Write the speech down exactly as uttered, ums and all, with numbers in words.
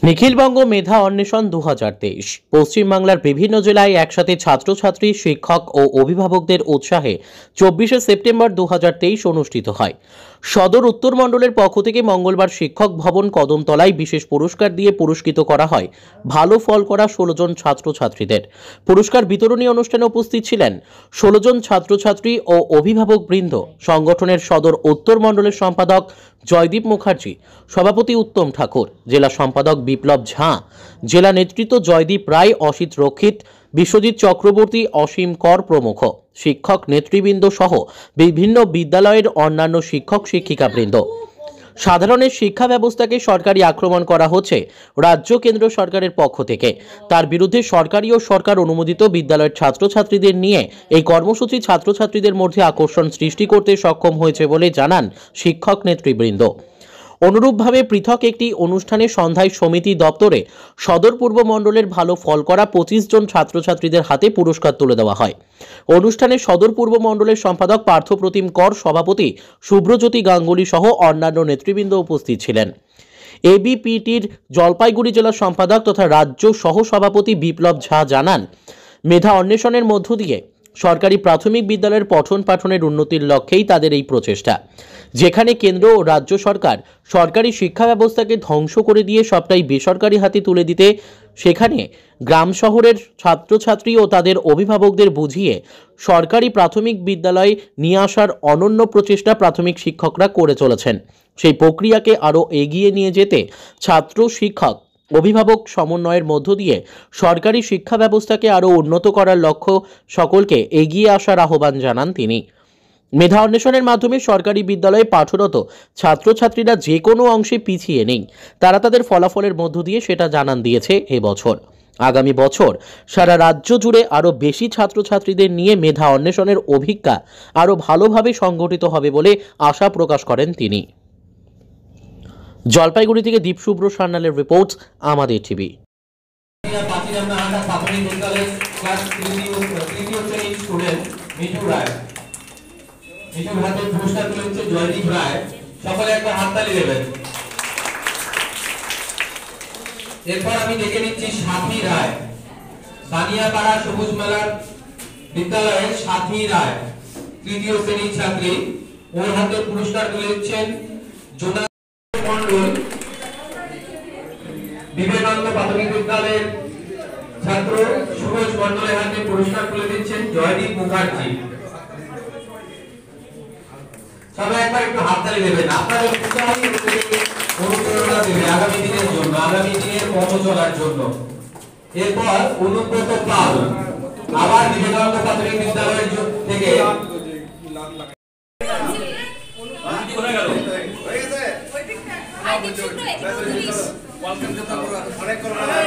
নিখিলবঙ্গ মেধা অন্বেষণ দু হাজার তেইশ পশ্চিমবাংলার বিভিন্ন জেলায় একসাথে ছাত্রছাত্রী, শিক্ষক ও অভিভাবকদের উৎসাহে চব্বিশে সেপ্টেম্বর দু হাজার তেইশ অনুষ্ঠিত হয়। সদর উত্তর মণ্ডলের পক্ষ থেকে মঙ্গলবার শিক্ষক ভবন কদমতলায় বিশেষ পুরস্কার দিয়ে পুরস্কৃত করা হয় ভালো ফল করা ষোলো জন ছাত্রছাত্রীদের। পুরস্কার বিতরণী অনুষ্ঠানে উপস্থিত ছিলেন ষোলো জন ছাত্রছাত্রী ও অভিভাবক বৃন্দ, সংগঠনের সদর উত্তর মণ্ডলের সম্পাদক জয়দীপ মুখার্জি, সভাপতি উত্তম ঠাকুর, জেলা সম্পাদক বিপ্লব ঝা, জেলা নেতৃত্ব জয়দীপ রায়, অসিত রক্ষিত, বিশ্বজিৎ চক্রবর্তী, অসীম কর প্রমুখ, শিক্ষক নেতৃবৃন্দ সহ বিভিন্ন বিদ্যালয়ের অন্যান্য শিক্ষক শিক্ষিকাবৃন্দ। সাধারণের শিক্ষা ব্যবস্থাকে সরকারি আক্রমণ করা হচ্ছে রাজ্য কেন্দ্র সরকারের পক্ষ থেকে। তার বিরুদ্ধে সরকারি ও সরকার অনুমোদিত বিদ্যালয়ের ছাত্রছাত্রীদের নিয়ে এই কর্মসূচি ছাত্রছাত্রীদের মধ্যে আকর্ষণ সৃষ্টি করতে সক্ষম হয়েছে বলে জানান শিক্ষক নেতৃবৃন্দ। অনুরূপভাবে পৃথক একটি অনুষ্ঠানে সন্ধ্যায় সমিতি দপ্তরে সদর পূর্ব মণ্ডলের ভালো ফল করা পঁচিশ জন ছাত্রছাত্রীদের হাতে পুরস্কার তুলে দেওয়া হয়। অনুষ্ঠানে সদর পূর্ব মণ্ডলের সম্পাদক পার্থপ্রতিম কর, সভাপতি শুভ্রজ্যোতি গাঙ্গুলি সহ অন্যান্য নেতৃবৃন্দ উপস্থিত ছিলেন। এবিপিটির জলপাইগুড়ি জেলা সম্পাদক তথা রাজ্য সহ সভাপতি বিপ্লব ঝা জানান, মেধা অন্বেষণের মধ্য দিয়ে সরকারি প্রাথমিক বিদ্যালয়ের পঠন পাঠনের উন্নতির লক্ষ্যেই তাদের এই প্রচেষ্টা। যেখানে কেন্দ্র ও রাজ্য সরকার সরকারি শিক্ষা ব্যবস্থাকে ধ্বংস করে দিয়ে সবটাই বেসরকারি হাতে তুলে দিতে, সেখানে গ্রাম শহরের ছাত্রছাত্রী ও তাদের অভিভাবকদের বুঝিয়ে সরকারি প্রাথমিক বিদ্যালয়ে নিয়ে আসার অনন্য প্রচেষ্টা প্রাথমিক শিক্ষকরা করে চলেছেন। সেই প্রক্রিয়াকে আরও এগিয়ে নিয়ে যেতে ছাত্র, শিক্ষক, অভিভাবক সমন্বয়ের মধ্য দিয়ে সরকারি শিক্ষা ব্যবস্থাকে আরও উন্নত করার লক্ষ্য সকলকে এগিয়ে আসার আহ্বান জানান তিনি। মেধা অন্বেষণের মাধ্যমে সরকারি বিদ্যালয়ে পাঠরত ছাত্রছাত্রীরা যে কোনো অংশে পিছিয়ে নেই, তারা তাদের ফলাফলের মধ্য দিয়ে সেটা জানান দিয়েছে এবছর। আগামী বছর সারা রাজ্য জুড়ে আরও বেশি ছাত্রছাত্রীদের নিয়ে মেধা অন্বেষণের অভিজ্ঞতা আরও ভালোভাবে সংগঠিত হবে বলে আশা প্রকাশ করেন তিনি। জলপাইগুড়ি থেকে দীপ শুভ্র সান্যালের রিপোর্ট, আমাদের টিভি। জয়দীপ রায়, সকলে একটা হাততালি দেবেন। এরপর আমি ডেকে নিচ্ছি সাথী রায়, সানিয়াপাড়া সবুজ মেলার বিদ্যালয়ের সাথী রায়, তৃতীয় শ্রেণীর ছাত্রী। ওর হাতে পুরস্কার তুলে দিচ্ছেন জোনাল মন্ডল, বিবেকানন্দ প্রাথমিক বিদ্যালয়ের ছাত্র সুরজ মন্ডলের হাতে পুরস্কার তুলে দিচ্ছেন জয়দীপ মুখার্জি। সবাই একবার একটু হাততালি দেবেন, আপনাদের উৎসাহী অনুপ্রেরণা দেবে আগামী দিনের জন্য, আগামী দিনের পথ চলার জন্য। এরপর অনুব্রত পাল, আবার বিবেকানন্দ প্রাথমিক বিদ্যালয়ের থেকে। অনেক